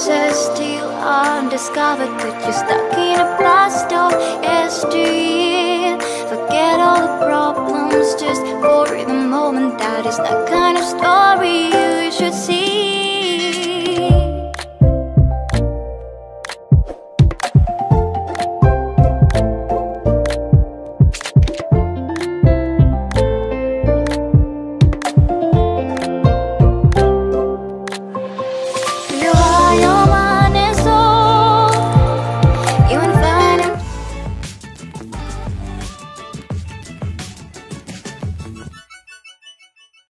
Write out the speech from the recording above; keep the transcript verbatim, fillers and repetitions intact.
says still undiscovered, but you're stuck in a past door. Yes, do you